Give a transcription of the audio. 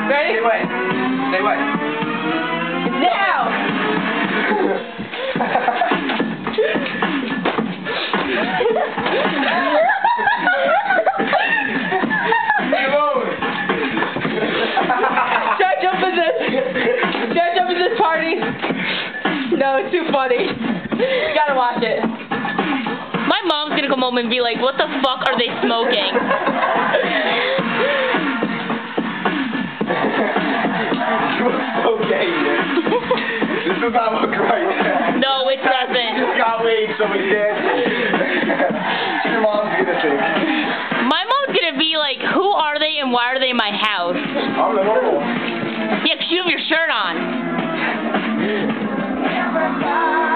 Ready? Say what? Say what? Now! Should I jump in this? Should I jump in this party? No, it's too funny. You gotta watch it. My mom's gonna come home and be like, what the fuck are they smoking? You look so gay, man. This does not look right. No, it You doesn't. just got laid, so it's dancing. Your mom's gonna think. My mom's gonna be like, who are they and why are they in my house? I'm the normal. Yeah, 'cause you have your shirt on.